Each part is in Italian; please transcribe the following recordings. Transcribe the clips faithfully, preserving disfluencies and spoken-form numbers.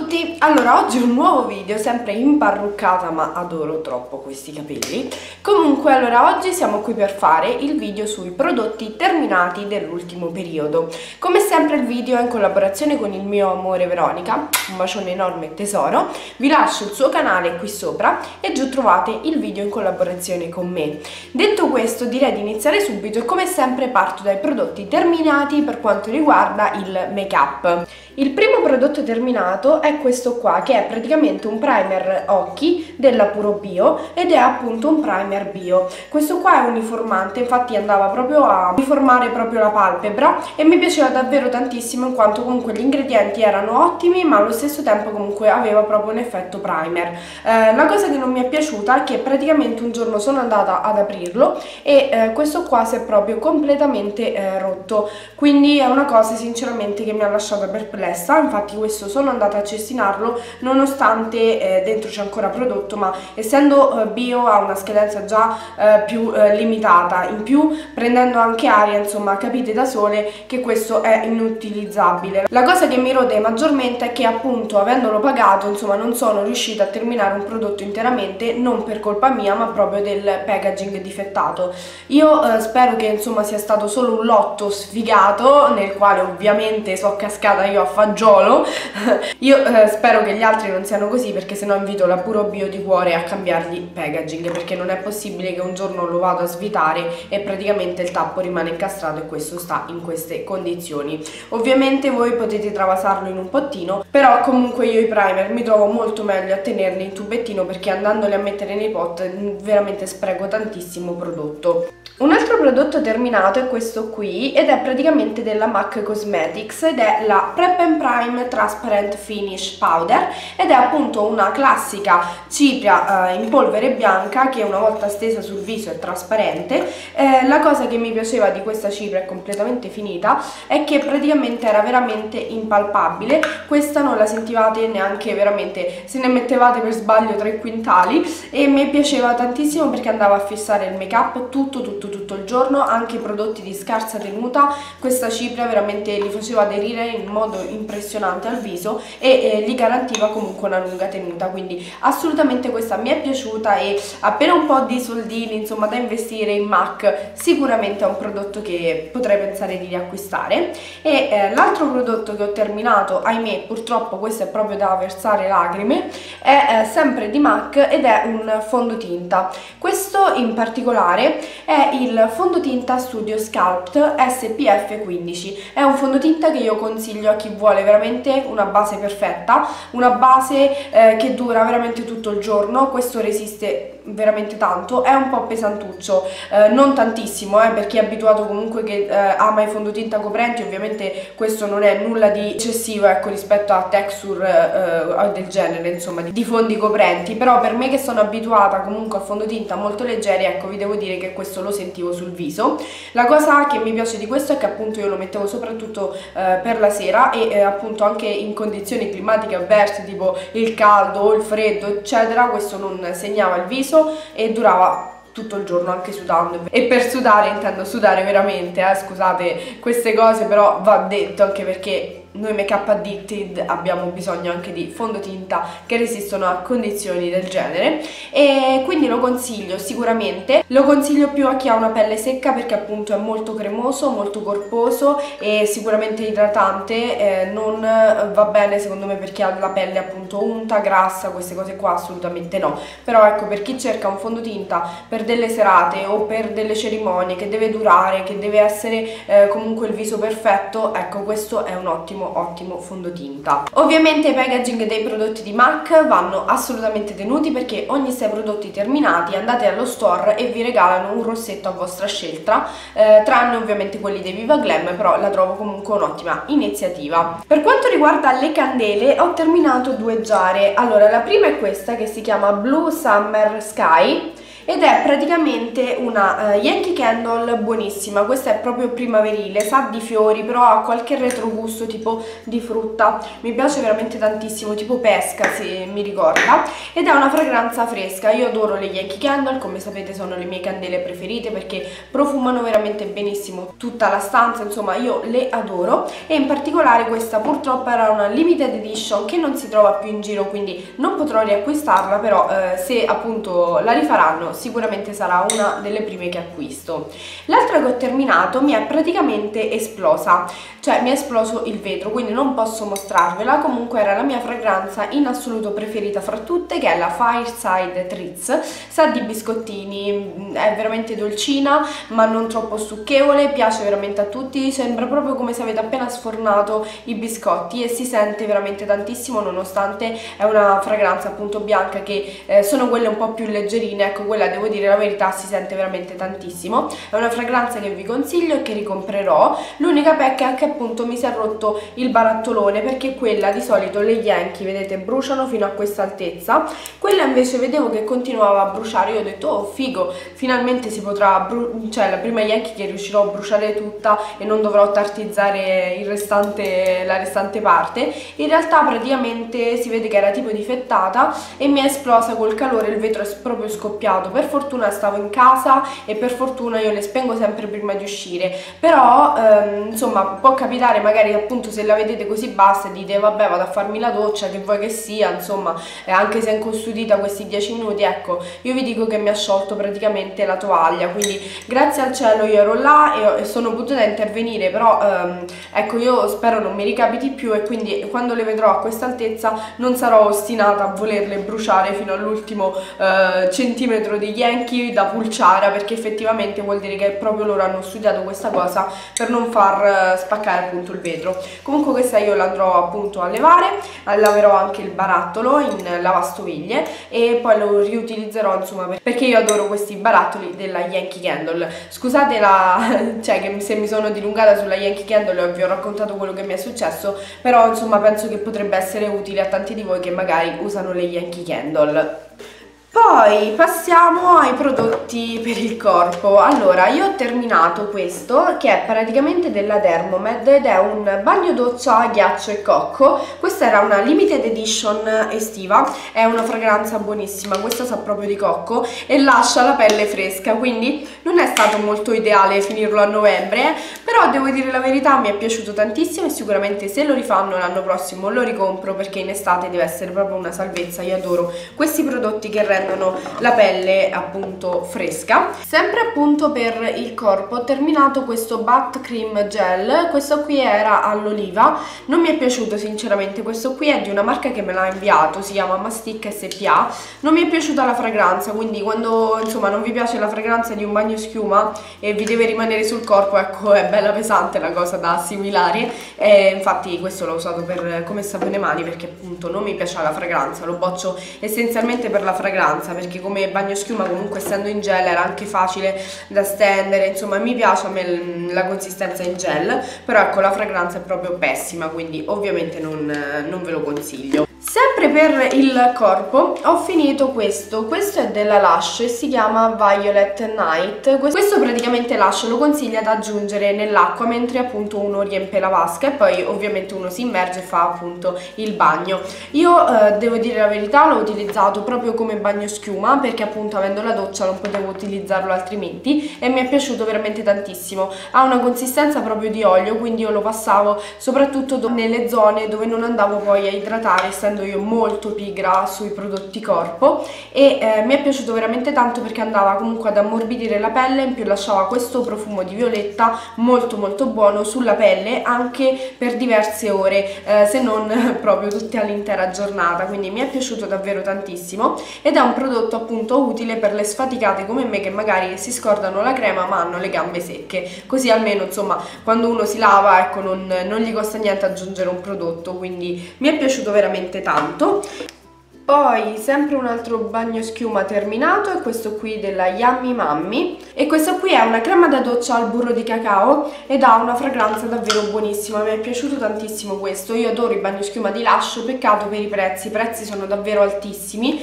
tutti! Allora, oggi un nuovo video, sempre imparruccata, ma adoro troppo questi capelli. Comunque, allora, oggi siamo qui per fare il video sui prodotti terminati dell'ultimo periodo. Come sempre il video è in collaborazione con il mio amore Veronica, un bacione enorme tesoro. Vi lascio il suo canale qui sopra e giù trovate il video in collaborazione con me. Detto questo, direi di iniziare subito e come sempre parto dai prodotti terminati per quanto riguarda il make-up. Il primo prodotto terminato è questo qua, che è praticamente un primer occhi della Puro Bio ed è appunto un primer bio. Questo qua è uniformante, infatti andava proprio a uniformare proprio la palpebra e mi piaceva davvero tantissimo in quanto comunque gli ingredienti erano ottimi, ma allo stesso tempo comunque aveva proprio un effetto primer. Eh, la cosa che non mi è piaciuta è che praticamente un giorno sono andata ad aprirlo e eh, questo qua si è proprio completamente eh, rotto, quindi è una cosa sinceramente che mi ha lasciato perplessa. Infatti questo sono andata a cestinarlo nonostante eh, dentro c'è ancora prodotto, ma essendo eh, bio ha una scadenza già eh, più eh, limitata, in più prendendo anche aria, insomma capite da sole che questo è inutilizzabile. La cosa che mi rode maggiormente è che appunto avendolo pagato, insomma, non sono riuscita a terminare un prodotto interamente, non per colpa mia ma proprio del packaging difettato. Io eh, spero che insomma sia stato solo un lotto sfigato nel quale ovviamente sono cascata io a fagiolo. Io eh, spero che gli altri non siano così, perché sennò invito la Puro Bio di cuore a cambiargli packaging, perché non è possibile che un giorno lo vado a svitare e praticamente il tappo rimane incastrato e questo sta in queste condizioni. Ovviamente voi potete travasarlo in un pottino, però comunque io i primer mi trovo molto meglio a tenerli in tubettino, perché andandoli a mettere nei pot veramente spreco tantissimo prodotto. Un altro prodotto terminato è questo qui ed è praticamente della MAC Cosmetics ed è la Prep and Prime Transparent Finish Powder ed è appunto una classica cipria eh, in polvere bianca che una volta stesa sul viso è trasparente. Eh, la cosa che mi piaceva di questa cipria, è completamente finita, è che praticamente era veramente impalpabile. Questa non la sentivate neanche veramente se ne mettevate per sbaglio tre quintali e mi piaceva tantissimo perché andava a fissare il make up tutto tutto tutto il giorno, anche i prodotti di scarsa tenuta. Questa cipria veramente li faceva aderire in modo impressionante al viso e eh, gli garantiva comunque una lunga tenuta, quindi assolutamente questa mi è piaciuta e appena un po' di soldini insomma da investire in MAC sicuramente è un prodotto che potrei pensare di riacquistare. E eh, l'altro prodotto che ho terminato, ahimè purtroppo questo è proprio da versare lacrime, è eh, sempre di MAC ed è un fondotinta. Questo in particolare è il fondotinta Studio Sculpt S P F quindici. È un fondotinta che io consiglio a chi vuole veramente una base perfetta, una base eh, che dura veramente tutto il giorno. Questo resiste veramente tanto, è un po' pesantuccio, eh, non tantissimo eh, per chi è abituato comunque che eh, ama i fondotinta coprenti. Ovviamente questo non è nulla di eccessivo, ecco, rispetto a texture eh, del genere, insomma, di, di fondi coprenti, però per me che sono abituata comunque a fondotinta molto leggeri, ecco, vi devo dire che questo lo sentivo sul viso. La cosa che mi piace di questo è che appunto io lo mettevo soprattutto eh, per la sera e eh, appunto anche in condizioni climatiche avverse tipo il caldo o il freddo eccetera, questo non segnava il viso e durava tutto il giorno anche sudando. E per sudare intendo sudare veramente, eh, scusate queste cose, però va detto, anche perché noi make up addicted abbiamo bisogno anche di fondotinta che resistono a condizioni del genere e quindi lo consiglio sicuramente. Lo consiglio più a chi ha una pelle secca perché appunto è molto cremoso, molto corposo e sicuramente idratante. Eh, non va bene secondo me per chi ha la pelle appunto unta, grassa, queste cose qua assolutamente no. Però ecco, per chi cerca un fondotinta per delle serate o per delle cerimonie che deve durare, che deve essere eh, comunque il viso perfetto, ecco, questo è un ottimo ottimo fondotinta. Ovviamente i packaging dei prodotti di MAC vanno assolutamente tenuti, perché ogni sei prodotti terminati andate allo store e vi regalano un rossetto a vostra scelta, eh, tranne ovviamente quelli dei Viva Glam, però la trovo comunque un'ottima iniziativa. Per quanto riguarda le candele ho terminato due giare. Allora, la prima è questa che si chiama Blue Summer Sky ed è praticamente una uh, Yankee Candle buonissima. Questa è proprio primaverile, sa di fiori però ha qualche retrogusto tipo di frutta, mi piace veramente tantissimo, tipo pesca se mi ricorda, ed è una fragranza fresca. Io adoro le Yankee Candle, come sapete sono le mie candele preferite perché profumano veramente benissimo tutta la stanza, insomma io le adoro. E in particolare questa purtroppo era una limited edition che non si trova più in giro, quindi non potrò riacquistarla, però eh, se appunto la rifaranno sicuramente sarà una delle prime che acquisto. L'altra che ho terminato mi è praticamente esplosa, cioè mi è esploso il vetro, quindi non posso mostrarvela. Comunque era la mia fragranza in assoluto preferita fra tutte, che è la Fireside Treats. Sa di biscottini, è veramente dolcina ma non troppo stucchevole, piace veramente a tutti, sembra proprio come se avete appena sfornato i biscotti e si sente veramente tantissimo, nonostante è una fragranza appunto bianca che eh, sono quelle un po' più leggerine. Ecco, quella devo dire la verità si sente veramente tantissimo, è una fragranza che vi consiglio e che ricomprerò. L'unica pecca è che appunto mi si è rotto il barattolone, perché quella di solito le Yankee vedete bruciano fino a questa altezza, quella invece vedevo che continuava a bruciare. Io ho detto oh figo, finalmente si potrà, cioè la prima Yankee che riuscirò a bruciare tutta e non dovrò tartizzare il restante, la restante parte. In realtà praticamente si vede che era tipo difettata e mi è esplosa col calore, il vetro è proprio scoppiato. Per fortuna stavo in casa e per fortuna io le spengo sempre prima di uscire, però ehm, insomma può capitare magari appunto se la vedete così bassa e dite vabbè vado a farmi la doccia, che vuoi che sia, insomma eh, anche se è incustodita questi dieci minuti. Ecco, io vi dico che mi ha sciolto praticamente la tovaglia, quindi grazie al cielo io ero là e, e sono potuta intervenire, però ehm, ecco, io spero non mi ricapiti più e quindi quando le vedrò a questa altezza non sarò ostinata a volerle bruciare fino all'ultimo eh, centimetro di Yankee da pulciara, perché effettivamente vuol dire che proprio loro hanno studiato questa cosa per non far eh, spaccare appunto il vetro. Comunque questa io l'andrò appunto a levare, laverò anche il barattolo in lavastoviglie e poi lo riutilizzerò, insomma, perché io adoro questi barattoli della Yankee Candle. Scusate la cioè che se mi sono dilungata sulla Yankee Candle e vi ho raccontato quello che mi è successo, però insomma penso che potrebbe essere utile a tanti di voi che magari usano le Yankee Candle. Poi passiamo ai prodotti per il corpo. Allora, io ho terminato questo che è praticamente della Dermomed ed è un bagno doccia a ghiaccio e cocco. Questa era una limited edition estiva, è una fragranza buonissima, questa sa proprio di cocco e lascia la pelle fresca, quindi non è stato molto ideale finirlo a novembre, però devo dire la verità mi è piaciuto tantissimo e sicuramente se lo rifanno l'anno prossimo lo ricompro, perché in estate deve essere proprio una salvezza. Io adoro questi prodotti che rendono la pelle appunto fresca. Sempre appunto per il corpo ho terminato questo Butt Cream Gel. Questo qui era all'oliva, non mi è piaciuto sinceramente. Questo qui è di una marca che me l'ha inviato, si chiama Mastic S P A. Non mi è piaciuta la fragranza, quindi quando insomma non vi piace la fragranza di un bagno schiuma e vi deve rimanere sul corpo, ecco, è bella pesante la cosa da assimilare. E infatti questo l'ho usato per come sapone mani, perché appunto non mi piaceva la fragranza, lo boccio essenzialmente per la fragranza, perché come bagno schiuma comunque essendo in gel era anche facile da stendere, insomma mi piace a me la consistenza in gel, però ecco la fragranza è proprio pessima, quindi ovviamente non, non ve lo consiglio. Sempre per il corpo ho finito questo, questo è della Lush e si chiama Violet Night. Questo praticamente Lush lo consiglia da aggiungere nell'acqua mentre appunto uno riempie la vasca e poi ovviamente uno si immerge e fa appunto il bagno. Io eh, devo dire la verità, l'ho utilizzato proprio come bagno schiuma perché appunto avendo la doccia non potevo utilizzarlo altrimenti e mi è piaciuto veramente tantissimo. Ha una consistenza proprio di olio, quindi io lo passavo soprattutto nelle zone dove non andavo poi a idratare, essendo io molto pigra sui prodotti corpo, e eh, mi è piaciuto veramente tanto perché andava comunque ad ammorbidire la pelle, in più lasciava questo profumo di violetta molto molto buono sulla pelle anche per diverse ore, eh, se non proprio tutte all'intera giornata, quindi mi è piaciuto davvero tantissimo ed è un prodotto appunto utile per le sfaticate come me che magari si scordano la crema ma hanno le gambe secche, così almeno insomma quando uno si lava ecco non, non gli costa niente aggiungere un prodotto, quindi mi è piaciuto veramente tanto. Poi sempre un altro bagno schiuma terminato è questo qui della Yummy Mummy e questo qui è una crema da doccia al burro di cacao ed ha una fragranza davvero buonissima, mi è piaciuto tantissimo questo. Io adoro i bagni schiuma di Lush, peccato per i prezzi, i prezzi sono davvero altissimi.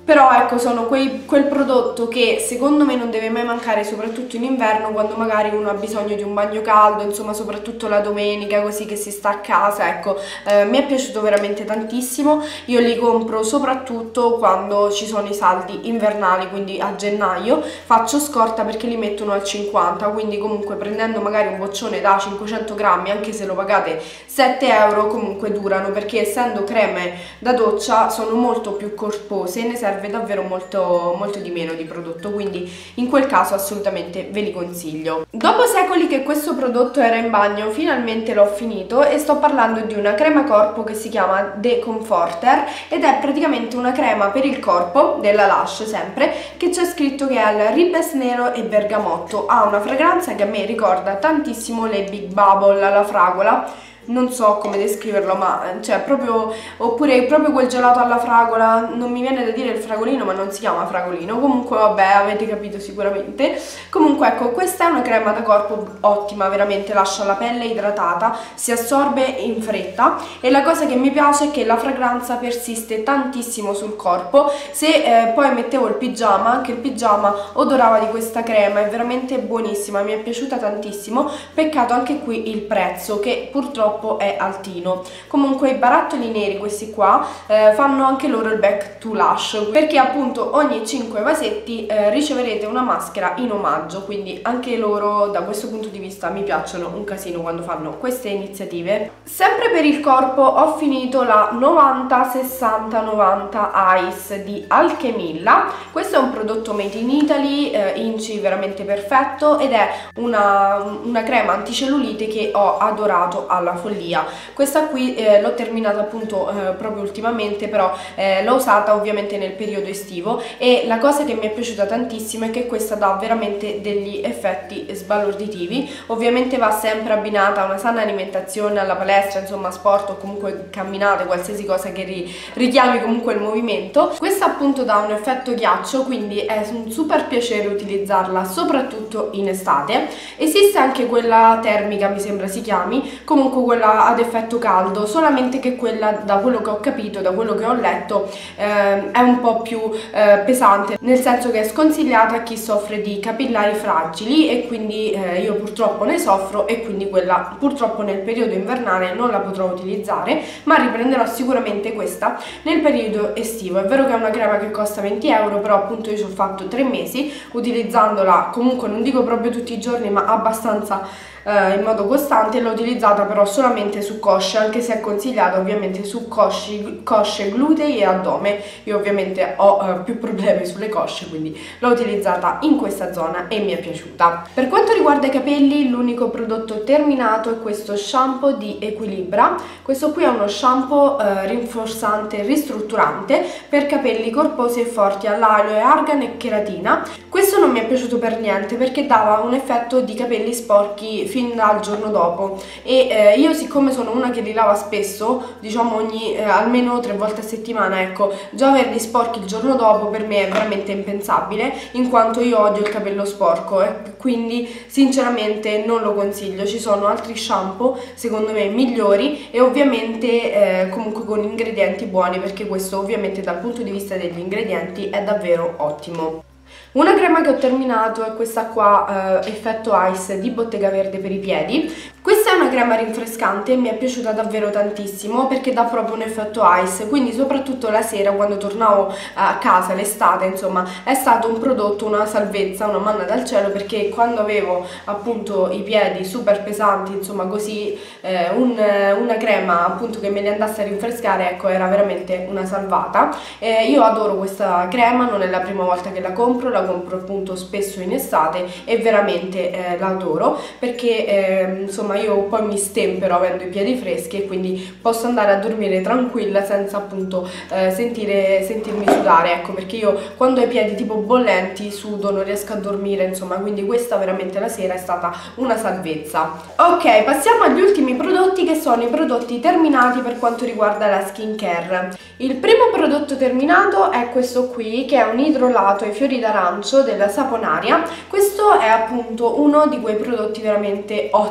però ecco, sono quei, quel prodotto che secondo me non deve mai mancare, soprattutto in inverno, quando magari uno ha bisogno di un bagno caldo, insomma soprattutto la domenica, così che si sta a casa. Ecco, eh, mi è piaciuto veramente tantissimo. Io li compro soprattutto quando ci sono i saldi invernali, quindi a gennaio faccio scorta perché li mettono al cinquanta, quindi comunque prendendo magari un boccione da cinquecento grammi, anche se lo pagate sette euro, comunque durano, perché essendo creme da doccia sono molto più corpose, ne serve davvero molto, molto di meno di prodotto, quindi in quel caso assolutamente ve li consiglio. Dopo secoli che questo prodotto era in bagno, finalmente l'ho finito, e sto parlando di una crema corpo che si chiama The Comforter, ed è praticamente una crema per il corpo della Lush, sempre, che c'è scritto che è al ribes nero e bergamotto. Ha una fragranza che a me ricorda tantissimo le Big Bubble alla fragola, non so come descriverlo, ma cioè proprio, oppure proprio quel gelato alla fragola, non mi viene da dire il fragolino, ma non si chiama fragolino, comunque vabbè, avete capito sicuramente. Comunque ecco, questa è una crema da corpo ottima, veramente lascia la pelle idratata, si assorbe in fretta, e la cosa che mi piace è che la fragranza persiste tantissimo sul corpo. Se eh, poi mettevo il pigiama, anche il pigiama odorava di questa crema, è veramente buonissima, mi è piaciuta tantissimo. Peccato anche qui il prezzo, che purtroppo è altino. Comunque i barattoli neri, questi qua, eh, fanno anche loro il back to Lush, perché appunto ogni cinque vasetti eh, riceverete una maschera in omaggio, quindi anche loro da questo punto di vista mi piacciono un casino quando fanno queste iniziative. Sempre per il corpo ho finito la novanta sessanta novanta Ice di Alchemilla. Questo è un prodotto made in Italy, eh, inci veramente perfetto, ed è una, una crema anticellulite che ho adorato alla follia. Questa qui eh, l'ho terminata appunto eh, proprio ultimamente, però eh, l'ho usata ovviamente nel periodo estivo, e la cosa che mi è piaciuta tantissimo è che questa dà veramente degli effetti sbalorditivi. Ovviamente va sempre abbinata a una sana alimentazione, alla palestra, insomma sport o comunque camminate, qualsiasi cosa che ri richiami comunque il movimento. Questa appunto dà un effetto ghiaccio, quindi è un super piacere utilizzarla soprattutto in estate. Esiste anche quella termica, mi sembra si chiami, comunque quella ad effetto caldo, solamente che quella, da quello che ho capito, da quello che ho letto, eh, è un po' più eh, pesante, nel senso che è sconsigliata a chi soffre di capillari fragili, e quindi eh, io purtroppo ne soffro, e quindi quella purtroppo nel periodo invernale non la potrò utilizzare, ma riprenderò sicuramente questa nel periodo estivo. È vero che è una crema che costa venti euro, però appunto io ci ho fatto tre mesi utilizzandola, comunque non dico proprio tutti i giorni, ma abbastanza in modo costante. L'ho utilizzata però solamente su cosce, anche se è consigliata ovviamente su cosci, cosce, glutei e addome. Io ovviamente ho uh, più problemi sulle cosce, quindi l'ho utilizzata in questa zona e mi è piaciuta. Per quanto riguarda i capelli, l'unico prodotto terminato è questo shampoo di Equilibra. Questo qui è uno shampoo uh, rinforzante ristrutturante per capelli corposi e forti all'aloe, argan e cheratina. Questo non mi è piaciuto per niente, perché dava un effetto di capelli sporchi fin dal giorno dopo, e eh, io siccome sono una che li lava spesso, diciamo ogni eh, almeno tre volte a settimana, ecco, già averli sporchi il giorno dopo per me è veramente impensabile, in quanto io odio il capello sporco, e quindi sinceramente non lo consiglio. Ci sono altri shampoo secondo me migliori, e ovviamente eh, comunque con ingredienti buoni, perché questo ovviamente dal punto di vista degli ingredienti è davvero ottimo. Una crema che ho terminato è questa qua, eh, Effetto Ice di Bottega Verde per i piedi. Questa è una crema rinfrescante e mi è piaciuta davvero tantissimo, perché dà proprio un effetto ice, quindi soprattutto la sera quando tornavo a casa l'estate, insomma, è stato un prodotto, una salvezza, una manna dal cielo, perché quando avevo appunto i piedi super pesanti, insomma così, eh, un, una crema appunto che me li andasse a rinfrescare, ecco, era veramente una salvata. Eh, io adoro questa crema, non è la prima volta che la compro, la compro appunto spesso in estate e veramente eh, la adoro, perché eh, insomma io poi mi stempero avendo i piedi freschi, e quindi posso andare a dormire tranquilla senza appunto eh, sentire, sentirmi sudare, ecco, perché io quando ho i piedi tipo bollenti sudo, non riesco a dormire, insomma, quindi questa veramente la sera è stata una salvezza. Ok, passiamo agli ultimi prodotti, che sono i prodotti terminati per quanto riguarda la skincare. Il primo prodotto terminato è questo qui, che è un idrolato ai fiori d'arancio della Saponaria. Questo è appunto uno di quei prodotti veramente ottimi.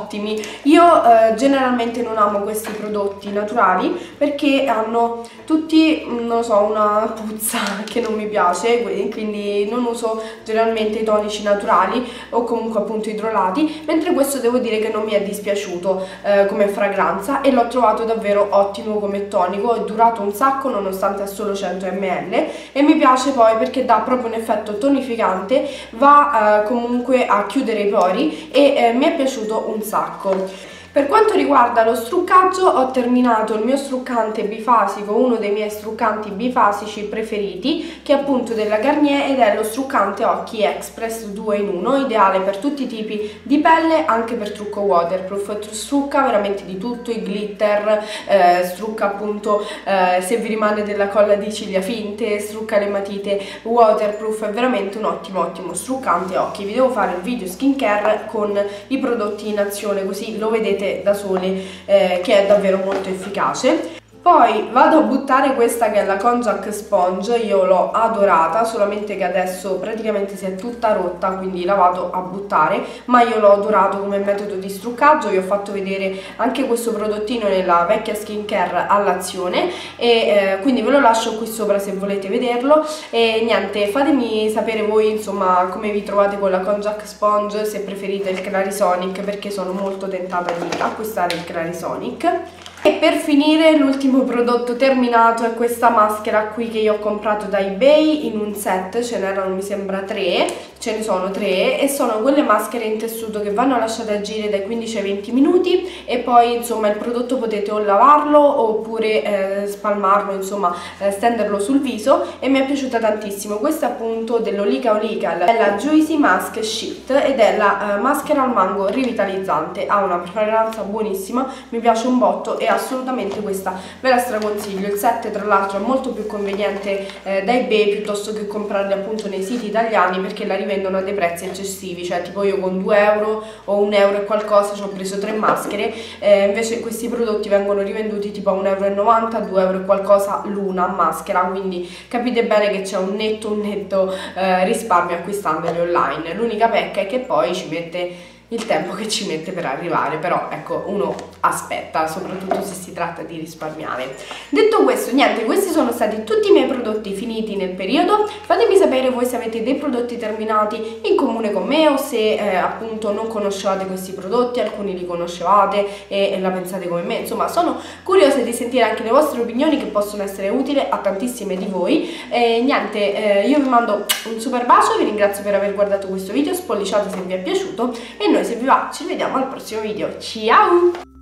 Io eh, generalmente non amo questi prodotti naturali perché hanno tutti, non lo so, una puzza che non mi piace, quindi non uso generalmente i tonici naturali o comunque appunto idrolati, mentre questo devo dire che non mi è dispiaciuto eh, come fragranza e l'ho trovato davvero ottimo come tonico, è durato un sacco nonostante è solo cento millilitri e mi piace poi perché dà proprio un effetto tonificante, va eh, comunque a chiudere i pori e eh, mi è piaciuto un sacco. Per quanto riguarda lo struccaggio, ho terminato il mio struccante bifasico, uno dei miei struccanti bifasici preferiti, che è appunto della Garnier ed è lo struccante occhi Express due in uno, ideale per tutti i tipi di pelle, anche per trucco waterproof. Strucca veramente di tutto, i glitter, eh, strucca appunto eh, se vi rimane della colla di ciglia finte, strucca le matite waterproof, è veramente un ottimo ottimo struccante occhi. Vi devo fare il video skincare con i prodotti in azione, così lo vedete da soli, eh, che è davvero molto efficace. Poi vado a buttare questa che è la Konjac Sponge, io l'ho adorata, solamente che adesso praticamente si è tutta rotta, quindi la vado a buttare, ma io l'ho adorato come metodo di struccaggio. Vi ho fatto vedere anche questo prodottino nella vecchia skincare all'azione e eh, quindi ve lo lascio qui sopra se volete vederlo. E niente, fatemi sapere voi insomma come vi trovate con la Konjac Sponge, se preferite il Clarisonic, perché sono molto tentata di acquistare il Clarisonic. E per finire l'ultimo prodotto terminato è questa maschera qui che io ho comprato da eBay in un set, ce n'erano mi sembra tre, ce ne sono tre e sono quelle maschere in tessuto che vanno lasciate agire dai quindici ai venti minuti e poi insomma il prodotto potete o lavarlo oppure eh, spalmarlo, insomma eh, stenderlo sul viso e mi è piaciuta tantissimo. Questa è appunto dell'Olica Olica, è la Juicy Mask Sheet ed è la eh, maschera al mango rivitalizzante, ha una fragranza buonissima, mi piace un botto e assolutamente questa ve la straconsiglio. Il set tra l'altro è molto più conveniente eh, da eBay piuttosto che comprarli appunto nei siti italiani, perché la rivendono a dei prezzi eccessivi, cioè tipo io con due euro o un euro e qualcosa ci ho preso tre maschere, eh, invece questi prodotti vengono rivenduti tipo a un euro e novanta, due euro e qualcosa l'una maschera, quindi capite bene che c'è un netto un netto eh, risparmio acquistandoli online. L'unica pecca è che poi ci mette il tempo che ci mette per arrivare, però ecco, uno aspetta, soprattutto se si tratta di risparmiare. Detto questo, niente, questi sono stati tutti i miei prodotti finiti nel periodo. Fatemi sapere voi se avete dei prodotti terminati in comune con me o se eh, appunto non conoscevate questi prodotti, alcuni li conoscevate e, e la pensate come me. Insomma, sono curiosa di sentire anche le vostre opinioni, che possono essere utili a tantissime di voi. E niente, eh, io vi mando un super bacio, vi ringrazio per aver guardato questo video, spolliciate se vi è piaciuto e noi, se vi va, ci vediamo al prossimo video. Ciao!